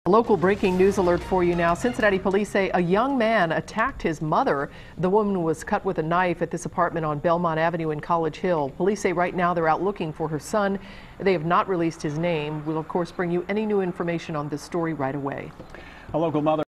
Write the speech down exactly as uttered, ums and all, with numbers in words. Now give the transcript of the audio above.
A local breaking news alert for you now. Cincinnati police say a young man attacked his mother. The woman was cut with a knife at this apartment on Belmont Avenue in College Hill. Police say right now they're out looking for her son. They have not released his name. We'll of course bring you any new information on this story right away. A local mother